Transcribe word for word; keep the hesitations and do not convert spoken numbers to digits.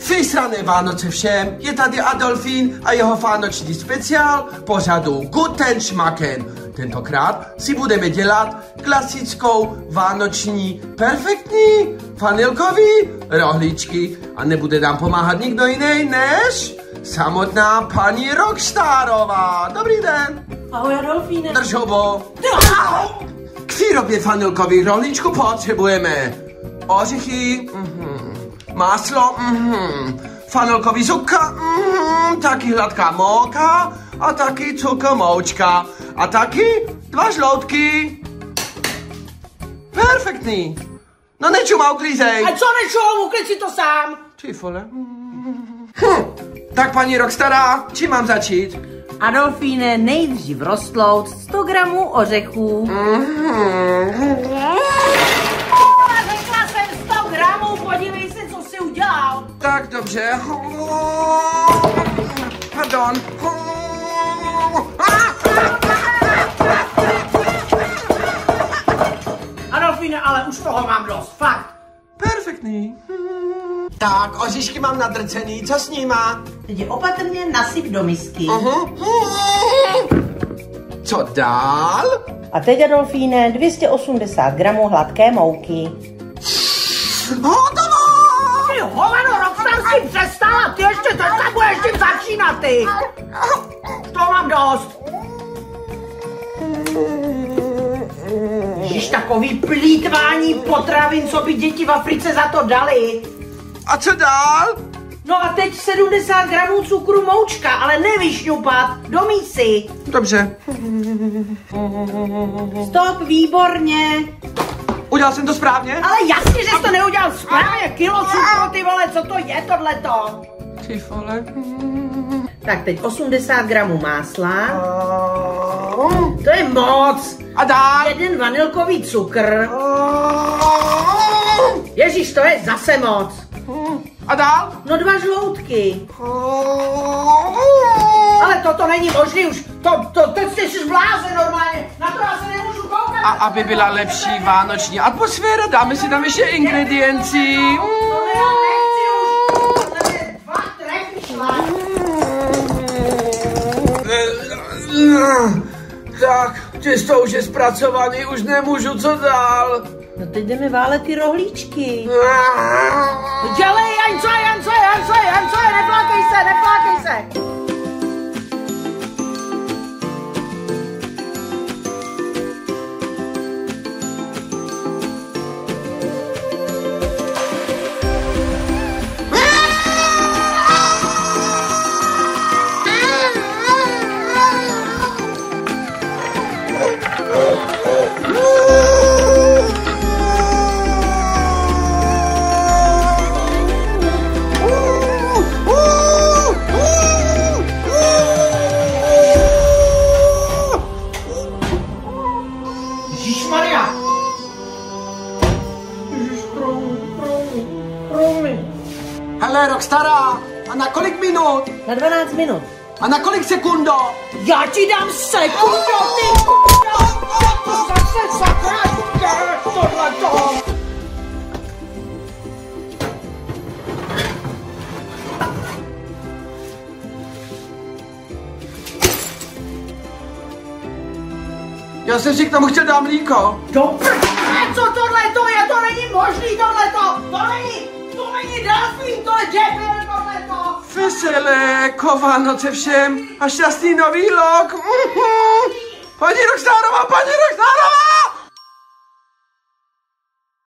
Srané Vánoce všem, je tady Adolfín a jeho vánoční speciál pořadu Guten Schmacken. Tentokrát si budeme dělat klasickou vánoční perfektní vanilkový rohlíčky a nebude nám pomáhat nikdo jiný než samotná paní Rockstarová. Dobrý den. Ahoj Adolfíne. Drž hubo. K výrobě vanilkových rohlíčků potřebujeme ořechy, mhm. Máslo, mhm, vanilkový cukr, mhm, taky hladká mouka a taky cukr moučka a taky dva žloutky. Perfektní. No nečumá, uklízej. A co nečumám, uklid si to sám. Ty vole. Hm. Tak paní Rockstara, čím mám začít? Adolfíne, nejdřív roztlouct sto gramů ořechů. Mhm. Řekla jsem sto gramů, podívej se, co jsi udělal. Tak dobře. Pardon. Adolfíne, ale už toho mám dost, fakt. Perfektní. Tak, oříšky mám nadrcený, co s nima? Teď je opatrně nasyp do misky. Uh-huh. Co dál? A teď, Adolfíne, dvě stě osmdesát gramů hladké mouky. Hotovo! Ty hovado, Rockstar si přestala, ty ještě teďka budeš tím začínat, ty. To mám dost. Ježiš, takový plýtvání potravin, co by děti v Africe za to dali. A co dál? No a teď sedmdesát gramů cukru moučka, ale nevyšňupat, do mísy. Dobře. Stop, výborně. Udělal jsem to správně? Ale jasně, že jsi to neudělal správně, kilo cukru, ty vole, co to je tohleto? Ty vole. Tak teď osmdesát gramů másla. To je moc. A dál? Jeden vanilkový cukr. Ježíš, to je zase moc. A dál? No dva žloutky. Ale toto není možný už. To, to, teď jsi blázen normálně. Na to já se nemůžu koukat. A aby byla lepší vánoční atmosféra, dáme si tam ještě ingredienci. To já nechci už. To je dva trefy šla. Tak, těsto už je zpracovaný, už nemůžu, co dál? No teď jdeme válet ty rohlíčky. Dělej, Janco, Janco, Janco, Janco, neplákej se, neplákej se. Hele, Rockstara, a na kolik minut? Na dvanáct minut. A na kolik sekundo? Já ti dám sekundo, ty kudo! Zase sakra, tohleto! Já jsem si k tomu chtěl dát mlíko. Dobře, co tohleto je? To není možný tohleto! To není, to není delfín, to je děpil tohleto! Veselé Vánoce všem a šťastný nový rok. Paní Rockstarová, paní